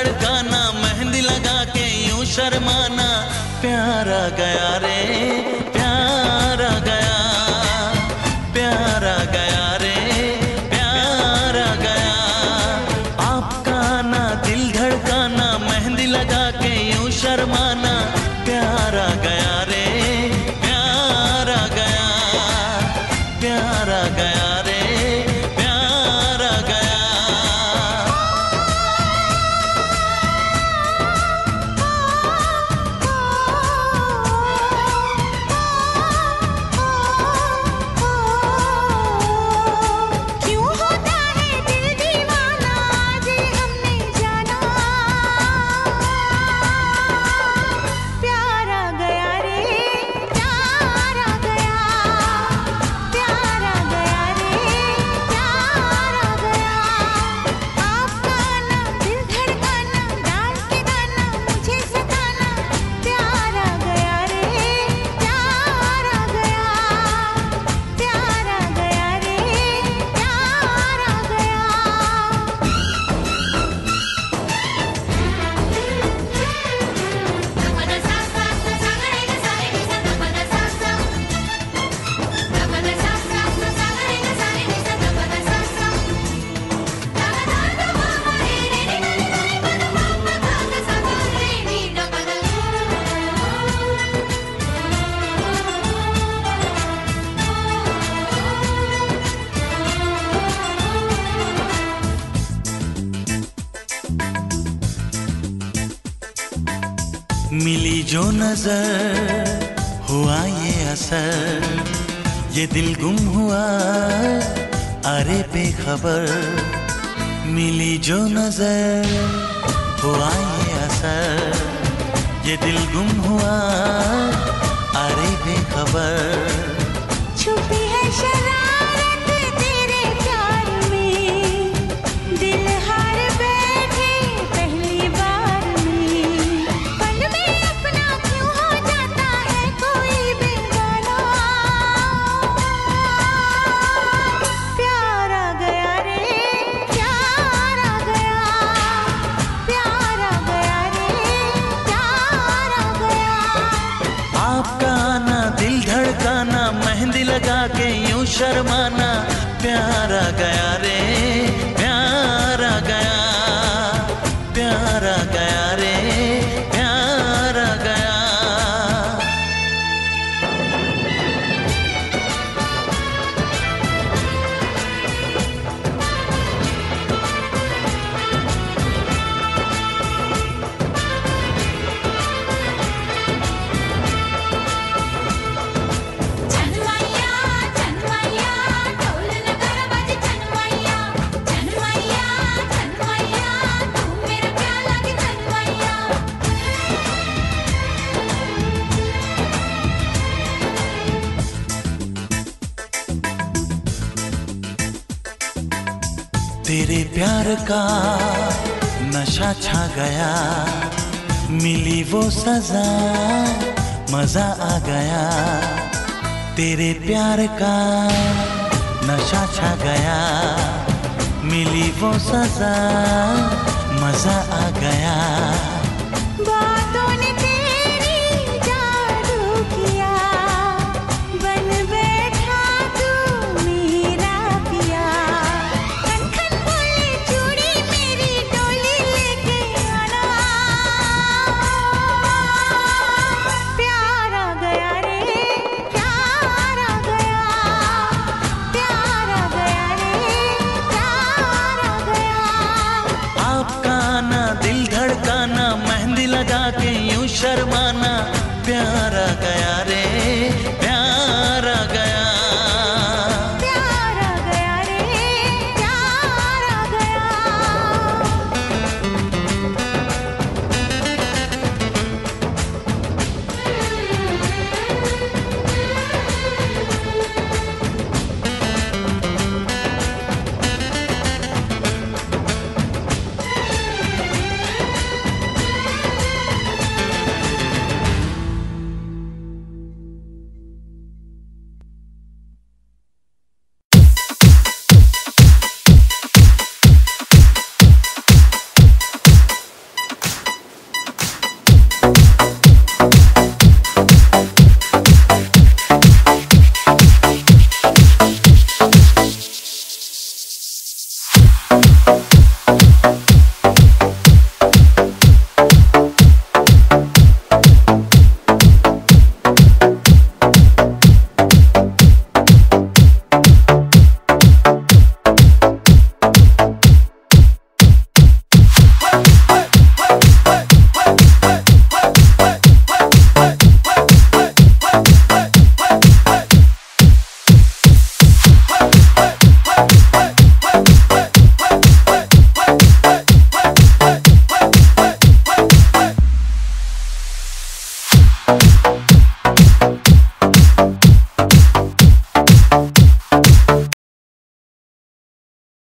धड़काना, मेहंदी लगा के यूं शर्माना, प्यार आ गया रे प्यार आ गया, प्यार आ गया रे प्यार आ गया। आपका ना दिल धड़काना, मेहंदी लगा के यूं शर्माना, प्यार आ गया रे प्यार आ गया, प्यार आ गया रे प्यार आ गया। मिली जो नजर हुआ ये असर, ये दिल गुम हुआ अरे बेखबर। मिली जो नजर हुआ ये असर, ये दिल गुम हुआ अरे बेखबर। छुपी है शरारत तेरे प्यार में, दिल हार बैठे पहली बार में। पल में अपना क्यों हो जाता है कोई बेगाना, प्यार आ गया रे प्यार आ गया, प्यार आ गया रे प्यार आ गया। आपका आना दिल धड़काना, मेहंदी लगा के यूं शर्माना, प्यार आ गया रे प्यार आ गया, प्यार आ गया रे प्यार आ गया। चनमैया चनमैया ढोल नगारा बजे, चनमैया चनमैया चनमैया तू मेरा क्या लगे चनमैया। तेरे प्यार का नशा छा गया, मिली वो सजा मजा आ गया। तेरे प्यार का नशा छा गया, मिली वो सजा मजा आ गया।